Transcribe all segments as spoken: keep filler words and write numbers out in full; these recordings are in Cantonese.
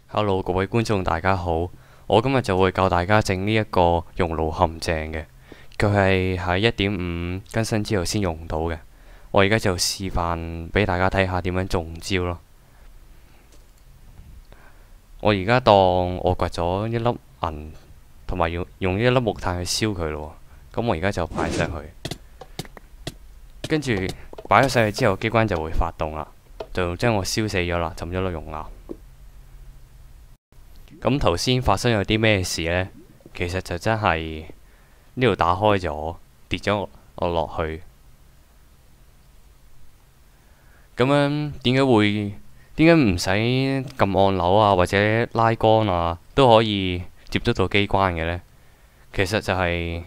Hello，各位觀眾大家好，我今日就會教大家整呢一個熔爐陷阱嘅，佢係喺一點五更新之後先用到嘅。我而家就示範俾大家睇下點樣中招咯。我而家當我掘咗一粒銀，同埋用用一粒木炭去燒佢咯。咁我而家就擺上去，跟住擺咗上去之後，機關就會發動啦，就將我燒死咗啦，浸咗粒熔岩。咁頭先發生咗啲咩事呢？其實就真係呢度打開咗，跌咗我落去。咁樣點解會？點解唔使撳按鈕啊，或者拉桿啊，都可以接觸到機關嘅呢？其實就係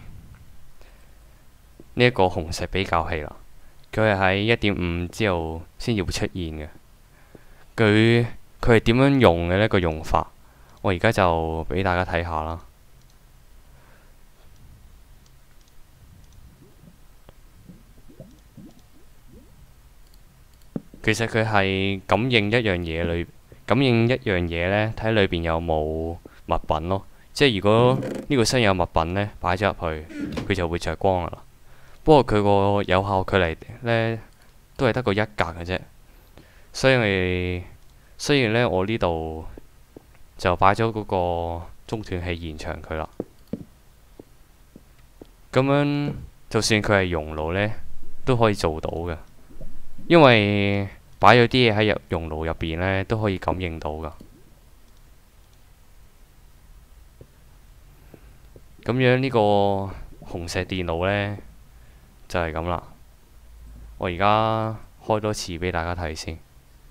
呢一個紅石比較器啦。佢係喺一點五之後先至會出現嘅。佢佢係點樣用嘅呢？個用法？我而家就俾大家睇下啦。其實佢係感應一樣嘢裏，感應一樣嘢呢，睇裏邊有冇物品咯。即係如果呢個箱有物品呢，擺咗入去，佢就會着光噶啦。不過佢個有效距離呢，都係得個一格嘅啫。所以所以呢，我呢度就擺咗嗰個中斷器延長佢啦。咁樣就算佢係熔爐呢，都可以做到嘅，因為擺咗啲嘢喺入熔爐入邊呢，都可以感應到噶。咁樣呢個紅石電腦呢，就係咁啦。我而家開多次俾大家睇先。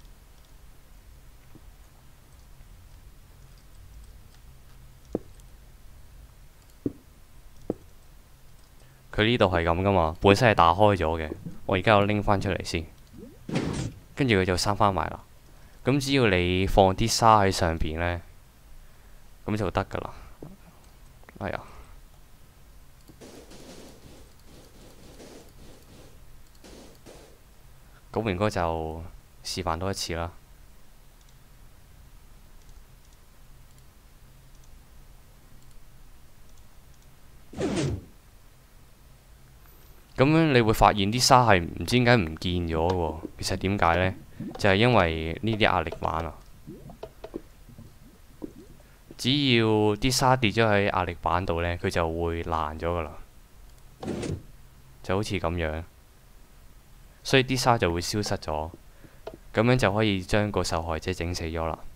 佢呢度係咁噶嘛，本身係打開咗嘅。我而家又拎翻出嚟先，跟住佢就閂翻埋啦。咁只要你放啲沙喺上邊呢，咁就得噶啦。哎呀，咁應該就示範多一次啦。咁樣你會發現啲沙係唔知點解唔見咗喎。其實點解呢？就係因為呢啲壓力板啊。只要啲沙跌咗喺壓力板度呢，佢就會爛咗噶啦，就好似咁樣。所以啲沙就會消失咗，咁樣就可以將個受害者整死咗啦。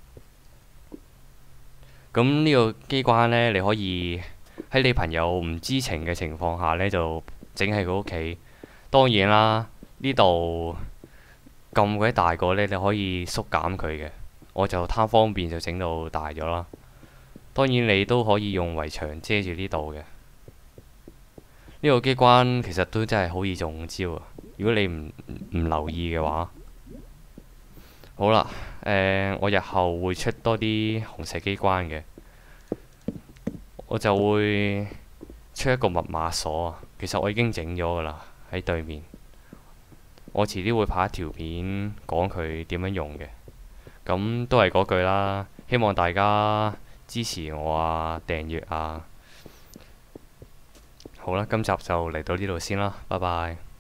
咁呢個機關呢，你可以喺你朋友唔知情嘅情況下呢，就整喺佢屋企。當然啦，呢度咁鬼大個呢，你可以縮減佢嘅。我就貪方便就整到大咗啦。當然你都可以用圍牆遮住呢度嘅。呢個機關其實都真係好易中招啊！如果你唔唔留意嘅話，好啦，誒、呃，我日後會出多啲紅石機關嘅，我就會出一個密碼鎖啊。其實我已經整咗噶啦，喺對面。我遲啲會拍一條片講佢點樣用嘅。咁都係嗰句啦，希望大家支持我啊，訂閱啊。好啦，今集就嚟到呢度先啦，拜拜。